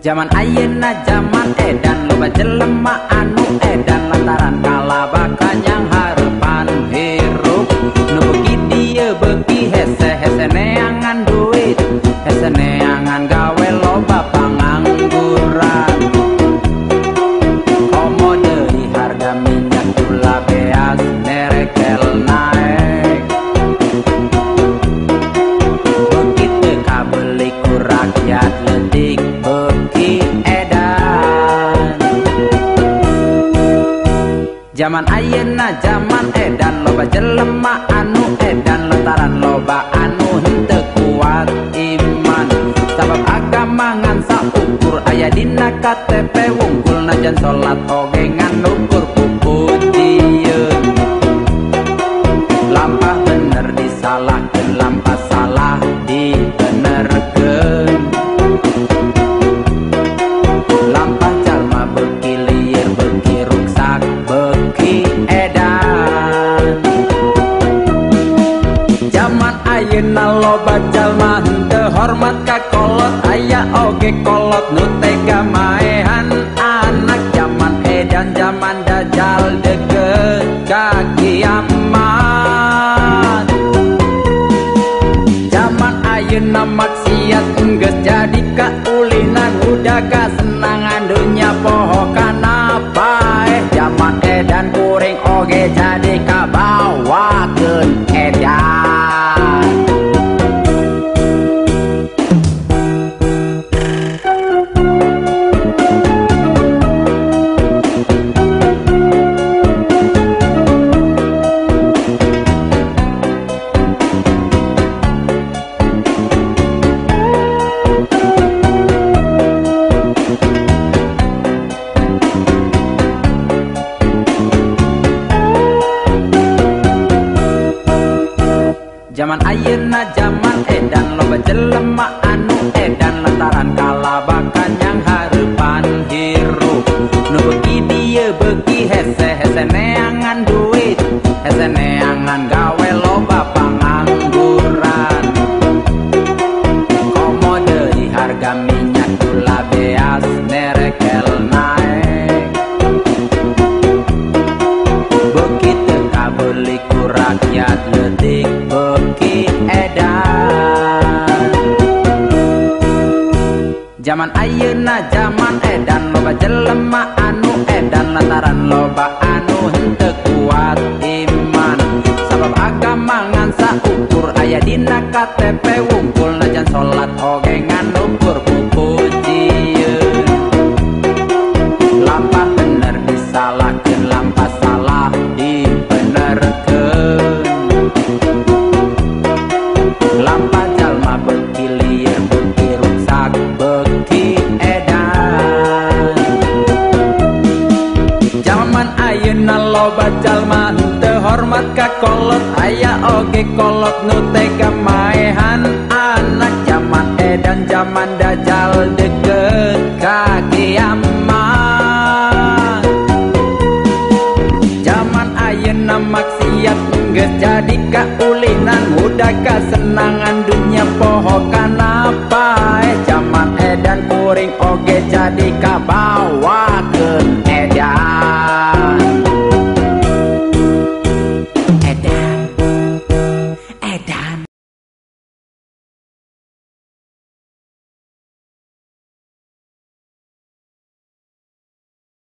Zaman ayeuna zaman edan loba jelema anu edan lantaran kalabakan yang harapan hirup nu beuki dieu beuki hese neangan duit hese neangan gawe loba pangangguran komo deui harga minyak gula beas nerekel naek begitu kabeli ku rakyat leutik zaman ayeuna zaman edan loba jelema anu edan lantaran loba anu henteu kuat iman sabab agama ngan saukur aya dina KTP wungkul najan salat oge ngan ukur puputieun lampah bener disalahkeun lampah salah dibenerkeun lampah jalma beuki lieur beuki ruksak beuki edan zaman ayeuna loba jalma henteu hormat ka kolot aya oge kolot nu tega maehan anak zaman edan zaman dajal deukeut ka kiamat zaman ayeuna maksiat geus jadi kaulinan udah kasenangan dunya poho kana bae zaman edan kuring oge jadi kabawakeun edan zaman ayeuna zaman edan loba jelema anu edan lantaran kalabakan yang hareupan hirup nu beuki dieu beuki hese neangan duit hese neangan gawe loba pangangguran komo deui harga minyak gula beas nerekel naek begitu kabeli ku rakyat leutik beuki edan zaman ayeuna zaman edan loba jelema anu edan lantaran loba anu henteu kuat iman sabab agama ngan saukur aya dina KTP wungkul najan salat oge ngan ukur puputieun lampah bener disalahkeun lampah salah dibenerkeun lampah jalma beuki lieur beuki ruksak beuki edan zaman ayeuna loba jalma henteu hormat ka kolot aya oge kolot nu tega maehan anak zaman edan zaman dajal deukeut ka kiamat zaman ayeuna maksiat geus jadi kaulinan udah kasenangan